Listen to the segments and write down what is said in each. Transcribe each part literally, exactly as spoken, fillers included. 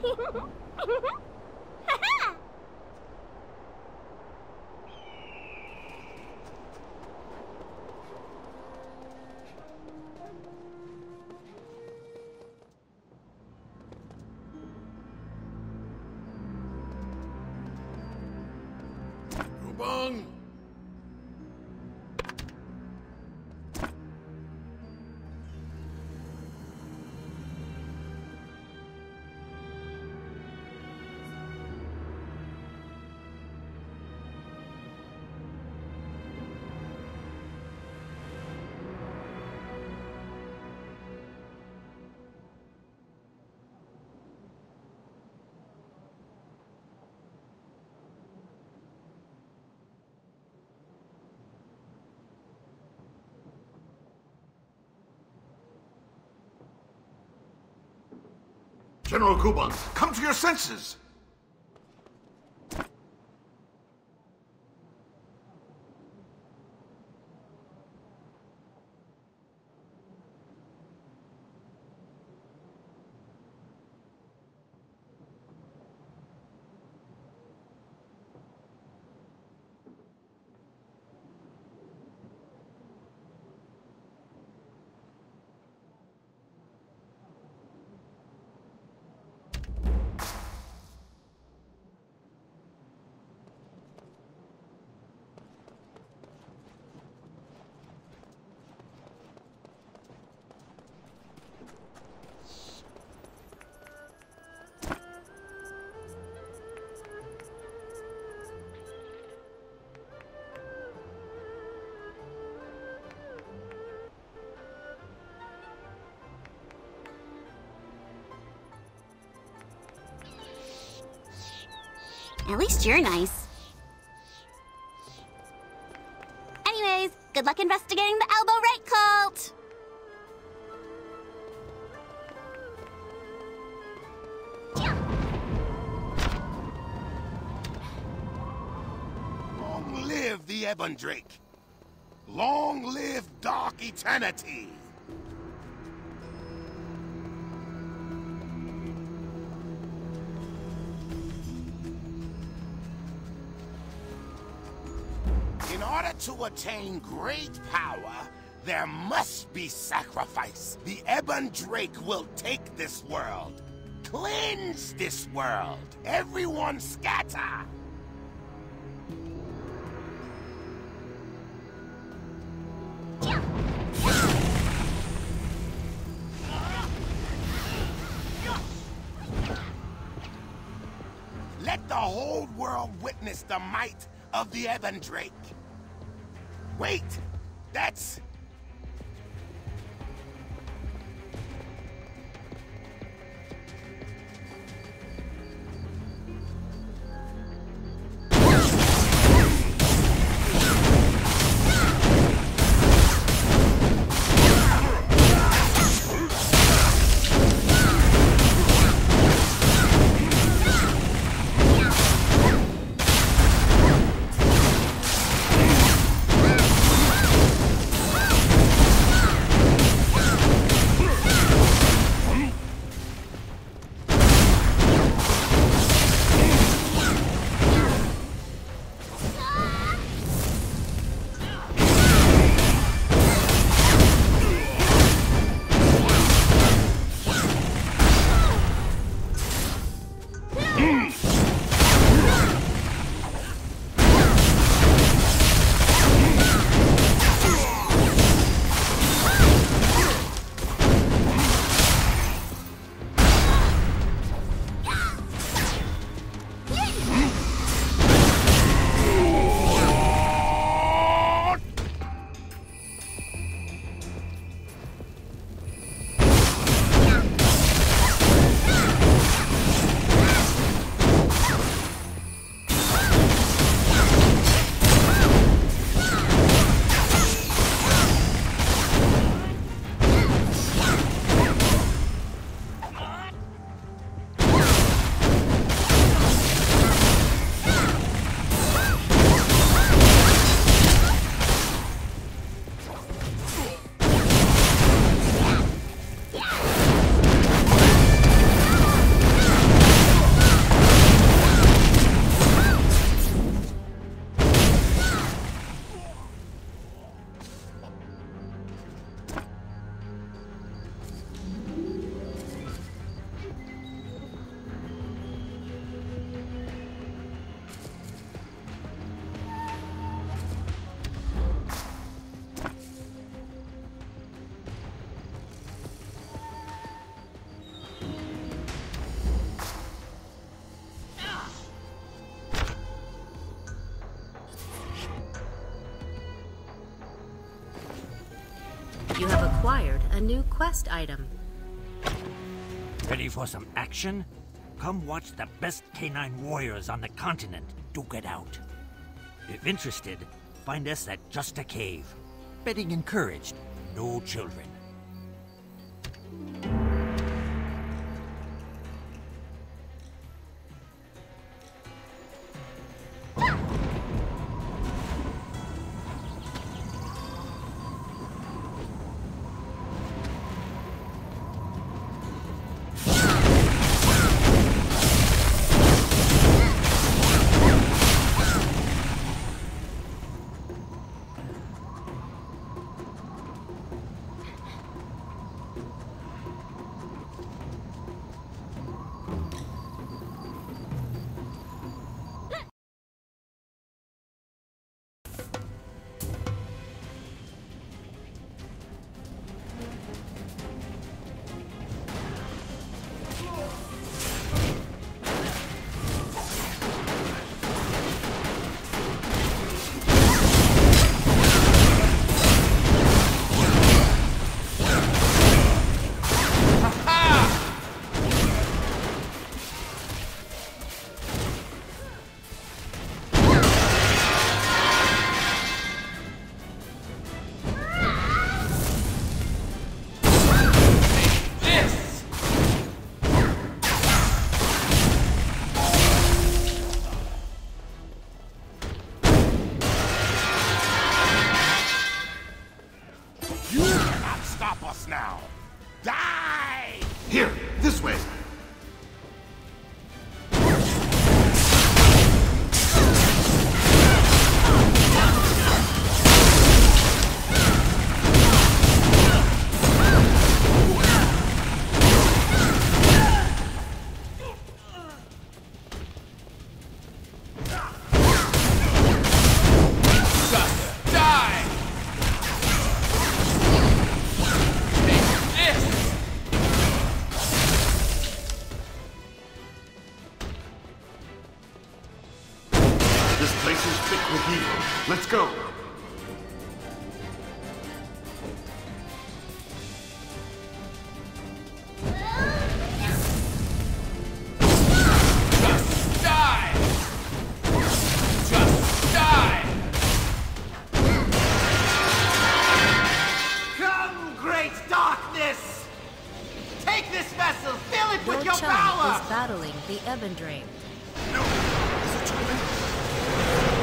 Bong. General Kuban, come to your senses! At least you're nice. Anyways, good luck investigating the Elbow Right cult! Long live the Ebon Drake! Long live Dark Eternity! In order to attain great power, there must be sacrifice. The Ebon Drake will take this world. Cleanse this world. Everyone scatter! Let the whole world witness the might of the Ebon Drake. Wait! That's... acquired a new quest item. Ready for some action? Come watch the best canine warriors on the continent duke it out. If interested, find us at Just a Cave. Betting encouraged, no children. Now, die! Here, this way. Let's go! Just die! Just die! Come, great darkness! Take this vessel, fill it with Your your chum power! is battling the Ebon Drake. No! Is it too late?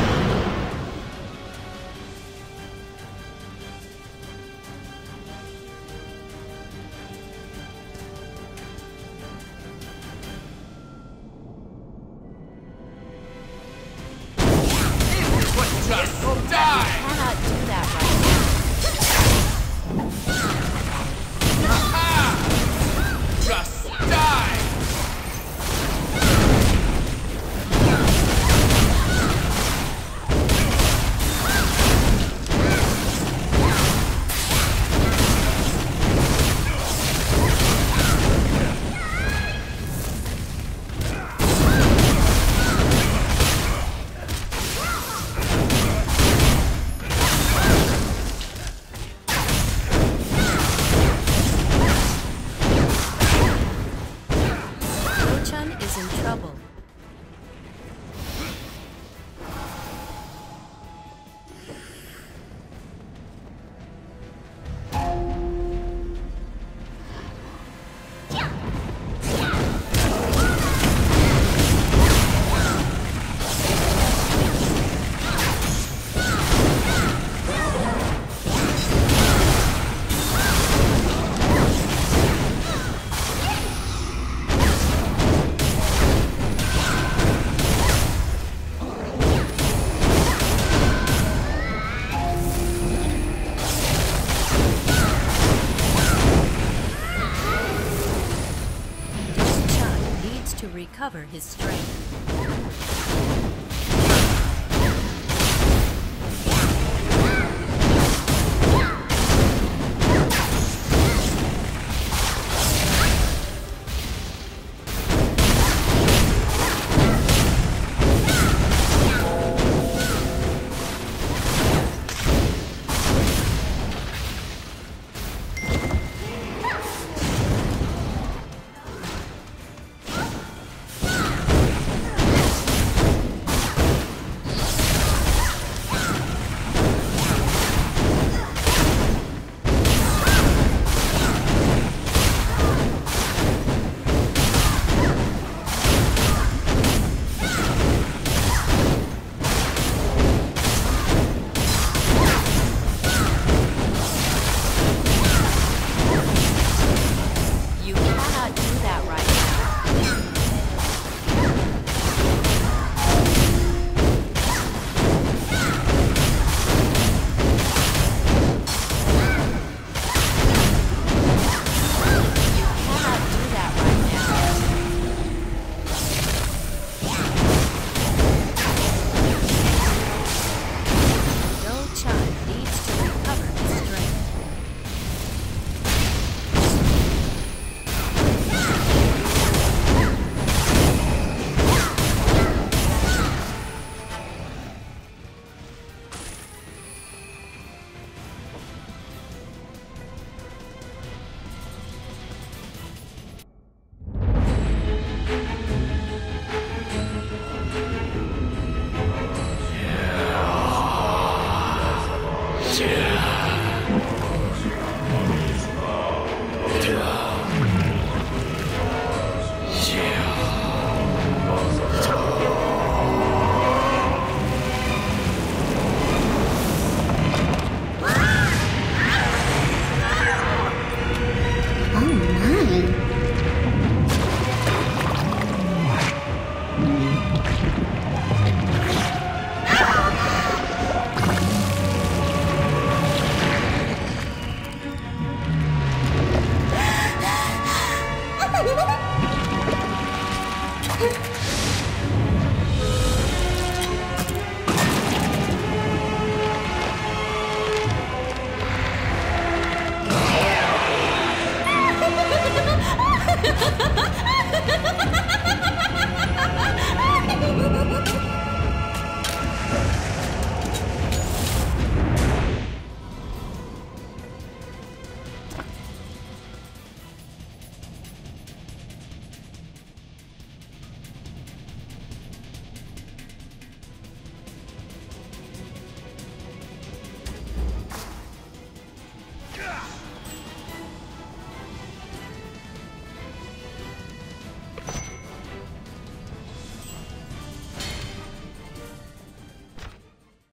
Just die! Cannot do that right Ha! Just die! recover his strength.